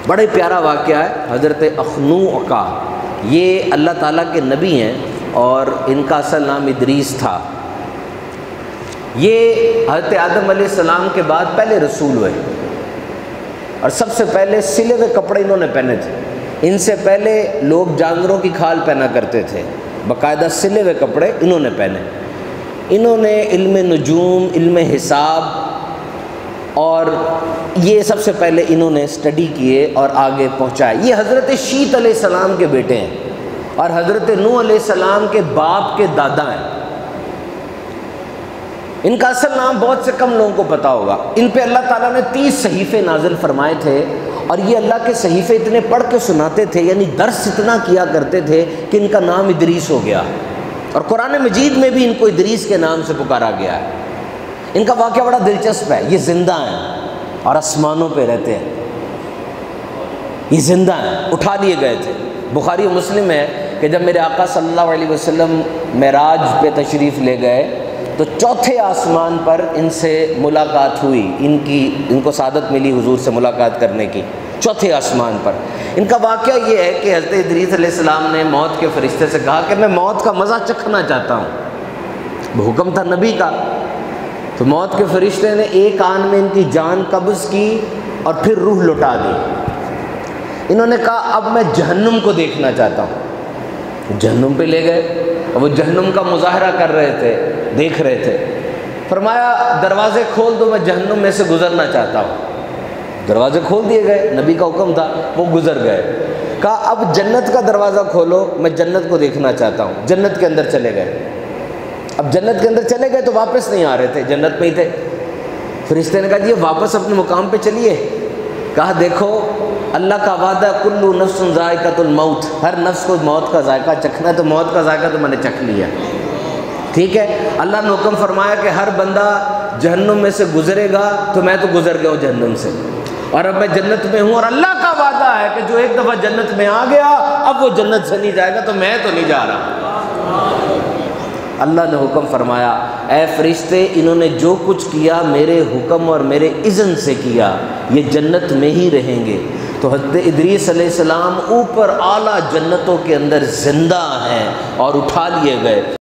بڑے پیارا واقعہ ہے حضرت اخنوع کا۔ یہ اللہ تعالیٰ کے نبی ہیں اور ان کا اصل نام ادریس تھا۔ یہ حضرت آدم علیہ السلام کے بعد پہلے رسول ہوئے اور سب سے پہلے سلے ہوئے کپڑے انہوں نے پہنے تھے۔ ان سے پہلے لوگ جانوروں کی کھال پہنا کرتے تھے، باقاعدہ سلے ہوئے کپڑے انہوں نے پہنے۔ انہوں نے علم نجوم، علم حساب اور یہ سب سے پہلے انہوں نے اسٹڈی کیے اور آگے پہنچائے۔ یہ حضرت شیت علیہ السلام کے بیٹے ہیں اور حضرت نوح علیہ السلام کے باپ کے دادا ہیں۔ ان کا اصل نام بہت سے کم لوگوں کو پتہ ہوگا۔ ان پہ اللہ تعالیٰ نے 30 صحیفے نازل فرمائے تھے اور یہ اللہ کے صحیفے اتنے پڑھ کے سناتے تھے، یعنی درس اتنا کیا کرتے تھے کہ ان کا نام ادریس ہو گیا، اور قرآن مجید میں بھی ان کو ادریس کے نام سے پکارا گیا ہے۔ ان کا واقعہ بڑا دلچسپ ہے۔ یہ زندہ ہیں اور آسمانوں پہ رہتے ہیں، یہ زندہ ہیں، اٹھا لیے گئے تھے۔ بخاری و مسلم ہے کہ جب میرے آقا صلی اللہ علیہ وسلم معراج پہ تشریف لے گئے تو چوتھے آسمان پر ان سے ملاقات ہوئی، ان کو سعادت ملی حضور سے ملاقات کرنے کی، چوتھے آسمان پر۔ ان کا واقعہ یہ ہے کہ حضرت ادریس علیہ السلام نے موت کے فرشتے سے کہا کہ میں موت کا مزہ چکھنا چاہتا ہوں۔ حکم تھا نبی کا، تو موت کے فرشتے نے ایک آن میں ان کی جان قبض کی اور پھر روح لوٹا دی۔ انہوں نے کہا اب میں جہنم کو دیکھنا چاہتا ہوں۔ جہنم پہ لے گئے اور وہ جہنم کا مظاہرہ کر رہے تھے، دیکھ رہے تھے۔ فرمایا دروازے کھول دو، میں جہنم میں سے گزرنا چاہتا ہوں۔ دروازے کھول دیے گئے، نبی کا حکم تھا، وہ گزر گئے۔ کہا اب جنت کا دروازہ کھولو، میں جنت کو دیکھنا چاہتا ہوں۔ جنت کے اندر چلے گئے۔ اب جنت کے اندر چلے گئے تو واپس نہیں آ رہے تھے، جنت میں ہی تھے۔ فرشتے نے کہا جی واپس اپنے مقام پہ چلیے۔ کہا دیکھو اللہ کا وعدہ کل نفس ذائقۃ الموت، ہر نفس کو موت کا ذائقہ چکھنا ہے، تو موت کا ذائقہ تو میں نے چکھ لیا، ٹھیک ہے۔ اللہ نے حکم فرمایا کہ ہر بندہ جہنم میں سے گزرے گا، تو میں تو گزر گیا ہوں جہنم سے، اور اب میں جنت میں ہوں، اور اللہ کا وعدہ ہے کہ جو ایک دفعہ جنت میں آ گیا اب وہ جنت سے نہیں جائے گا، تو میں تو نہیں جا رہا۔ اللہ نے حکم فرمایا اے فرشتے انہوں نے جو کچھ کیا میرے حکم اور میرے اذن سے کیا، یہ جنت میں ہی رہیں گے۔ تو حضرت ادریس علیہ السلام اوپر اعلیٰ جنتوں کے اندر زندہ ہیں اور اٹھا لیے گئے۔